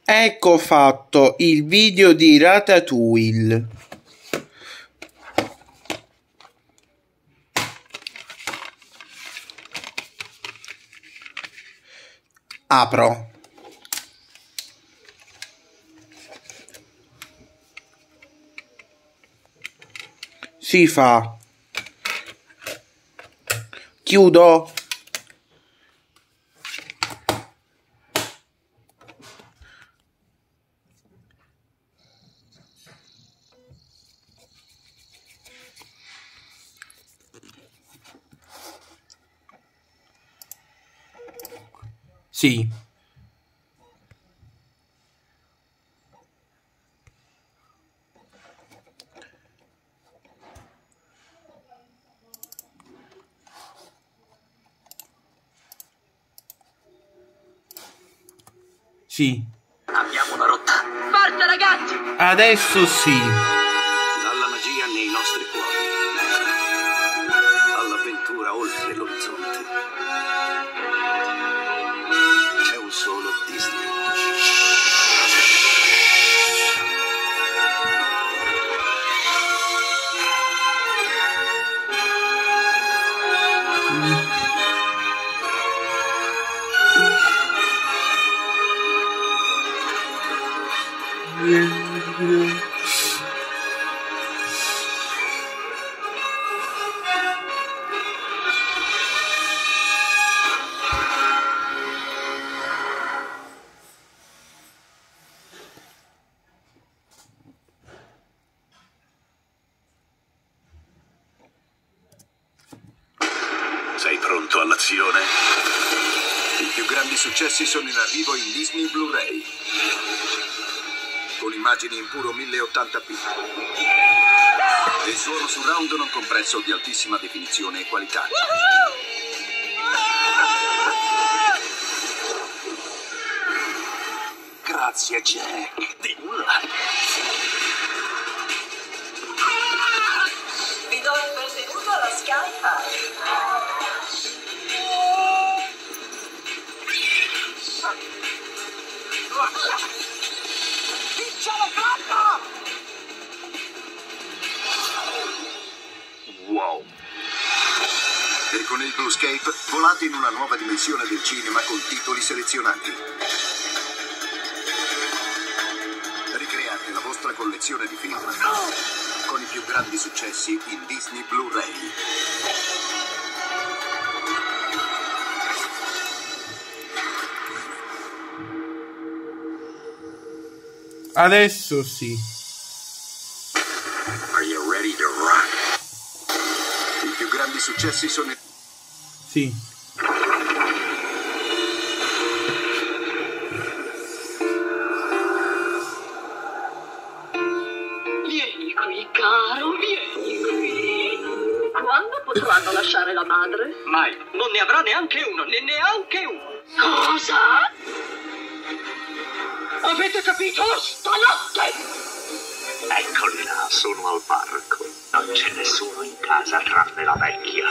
Ecco fatto il video di Ratatouille. Apro. Si fa. Chiudo. Sì. Sì. Abbiamo una rotta. Forza ragazzi! Adesso sì. Dalla magia nei nostri cuori. All'avventura oltre l'orizzonte. C'è un solo Disney. Sei pronto all'azione? I più grandi successi sono in arrivo in Disney Blu-ray. Con immagini in puro 1080p. E suono surround non compresso di altissima definizione e qualità. Grazie, Jack. Di nulla. Vi do il benvenuto alla Sky-Fi. Wow. E con il Bluescape volate in una nuova dimensione del cinema con titoli selezionati. Ricreate la vostra collezione di film con i più grandi successi in Disney Blu-ray. Adesso sì. Are you ready to rock? I più grandi successi sono... Sì. Vieni qui, caro, vieni qui. Quando potranno lasciare la madre? Mai. Non ne avrà neanche uno, neanche uno. Cosa? Avete capito? Stanotte! Eccoli là, sono al parco. Non c'è nessuno in casa tranne la vecchia.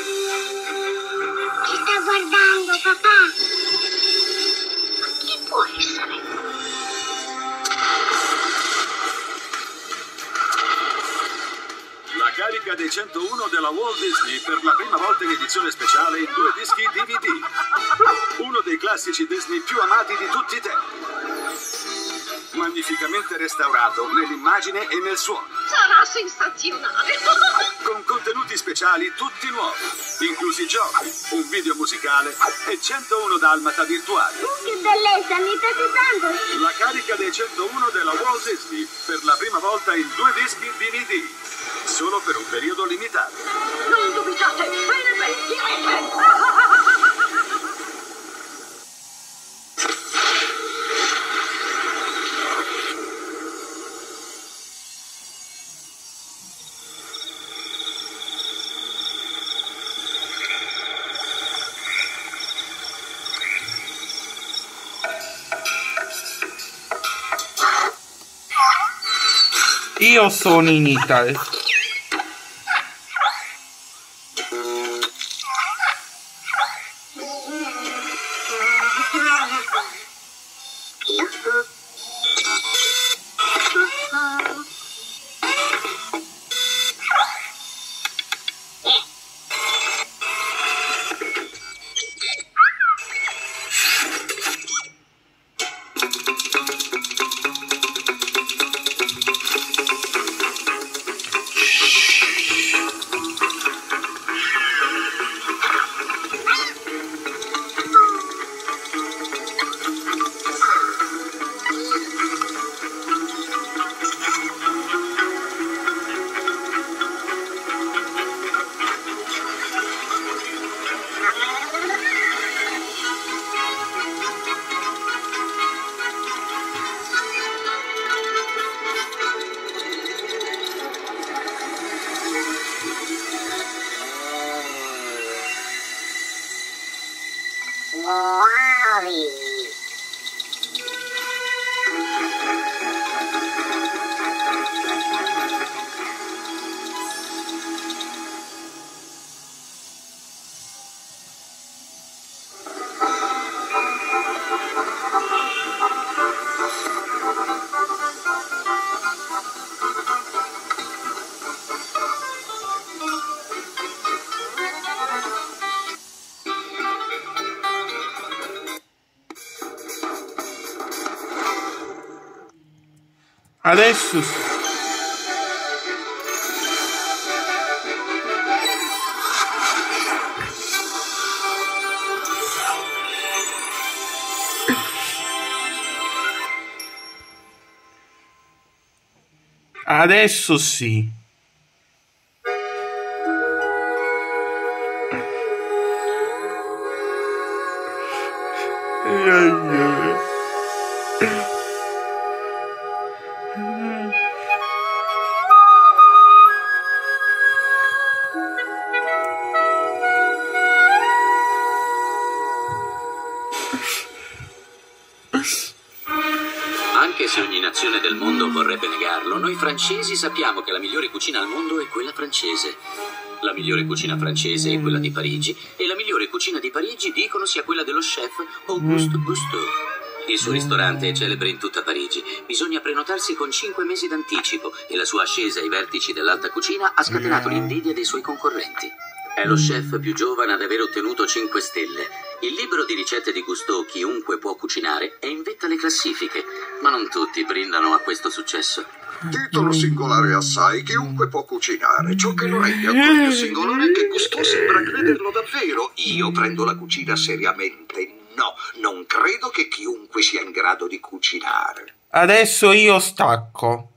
Ci sta guardando, papà. Chi può essere? La carica dei 101 della Walt Disney per la prima volta in edizione speciale in 2 dischi DVD. Uno dei classici Disney più amati di tutti i tempi. Magnificamente restaurato nell'immagine e nel suono. Sarà sensazionale. Con contenuti speciali tutti nuovi, inclusi giochi, un video musicale e 101 dalmata virtuali. Che bellezza, mi piace tanto. La carica dei 101 della Walt Disney per la prima volta in 2 dischi DVD. Solo per un periodo limitato. Non dubitate, ve ne pentirete. Io sono in Italia. Adesso sì. Adesso sì. Anche se ogni nazione del mondo vorrebbe negarlo, noi francesi sappiamo che la migliore cucina al mondo è quella francese. La migliore cucina francese è quella di Parigi e la migliore cucina di Parigi dicono sia quella dello chef Auguste Gusteau. Il suo ristorante è celebre in tutta Parigi. Bisogna prenotarsi con 5 mesi d'anticipo e la sua ascesa ai vertici dell'alta cucina ha scatenato l'invidia dei suoi concorrenti. È lo chef più giovane ad aver ottenuto 5 stelle. Il libro di ricette di Gusteau, Chiunque può cucinare, è in vetta alle classifiche, ma non tutti brindano a questo successo. Titolo singolare assai, chiunque può cucinare. Ciò che lo rende ancora più singolare è che Gusteau sembra crederlo davvero. Io prendo la cucina seriamente. No, non credo che chiunque sia in grado di cucinare. Adesso io stacco.